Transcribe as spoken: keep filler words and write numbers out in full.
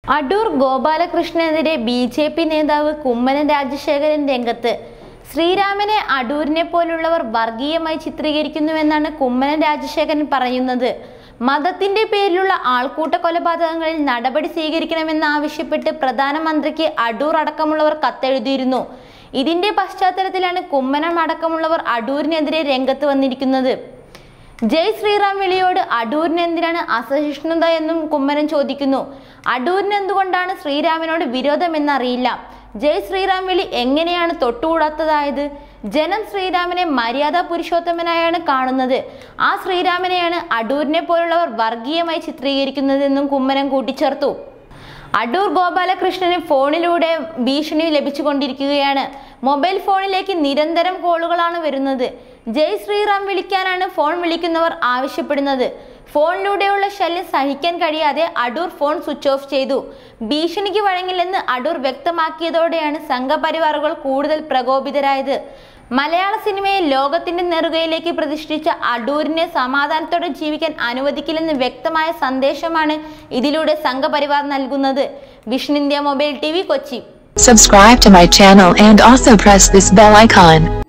അടൂർ ഗോപാലകൃഷ്ണനെതിരെ B J P നേതാവ് കുമ്മനം രാജശേഖരൻ രംഗത്ത്. ശ്രീരാമനെ അടൂരിനെ പോലുള്ളവർ വർഗീയമായി ചിത്രീകരിക്കുന്നുവെന്നാണ് കുമ്മനം രാജശേഖരൻ പറയുന്നത്. മതത്തിന്റെ പേരിലുള്ള ആൾക്കൂട്ട കൊലപാതകങ്ങളിൽ നടപടി സ്വീകരിക്കണമെന്നാവശ്യപ്പെട്ട് പ്രധാനമന്ത്രിക്ക് അടൂർ അടക്കമുള്ളവർ കത്തെഴുതിയിരുന്നു. ഇതിന്റെ പശ്ചാത്തലത്തിലാണ് കുമ്മനം അടക്കമുള്ളവർ അടൂരിനെതിരെ രംഗത്ത് വന്നിരിക്കുന്നത്. ജയ് ശ്രീറാം വിളിയോട് അടൂരിന് എന്തിനാണ് അസഹിഷ്ണുത എന്നും കുമ്മനം ചോദിക്കുന്നു. അടൂരിന് എന്തുകൊണ്ടാണ് ശ്രീരാമനോട് വിരോധമെന്നറിയില്ല. ജയ് ശ്രീറാം വിളി എങ്ങനെയാണ് തൊട്ടുകൂടാത്തതായത്? ജനം ശ്രീരാമനെ മര്യാദാ പുരുഷോത്തമനായാണ് കാണുന്നത്. ആ ശ്രീരാമനെയാണ് അടൂരിനെ പോലുള്ളവർ വർഗീയമായി ചിത്രീകരിക്കുന്നതെന്നും കുമ്മനം കൂട്ടിച്ചേർത്തു. അടൂർ ഗോപാലകൃഷ്ണന് ഫോണിലൂടെ ഭീഷണി ലഭിച്ചുകൊണ്ടിരിക്കുകയാണ്. മൊബൈൽ ഫോണിലേക്ക് നിരന്തരം കോളുകളാണ് വരുന്നത്. ജയ് ശ്രീറാം വിളിക്കാനാണ് ഫോൺ വിളിക്കുന്നവർ ആവശ്യപ്പെടുന്നത്. ഫോണിലൂടെയുള്ള ശല്യം സഹിക്കാൻ കഴിയാതെ അടൂർ ഫോൺ സ്വിച്ച് ഓഫ് ചെയ്തു. ഭീഷണിക്ക് വഴങ്ങില്ലെന്ന് അടൂർ വ്യക്തമാക്കിയതോടെയാണ് സംഘപരിവാറുകൾ കൂടുതൽ പ്രകോപിതരായത്. മലയാള സിനിമയെ ലോകത്തിന്റെ നെറുകയിലേക്ക് പ്രതിഷ്ഠിച്ച അടൂരിനെ സമാധാനത്തോടെ ജീവിക്കാൻ അനുവദിക്കില്ലെന്ന് വ്യക്തമായ സന്ദേശമാണ് ഇതിലൂടെ സംഘപരിവാർ നൽകുന്നത്. Vision India mobile T V, Kochi. Subscribe to my channel and also press this bell icon.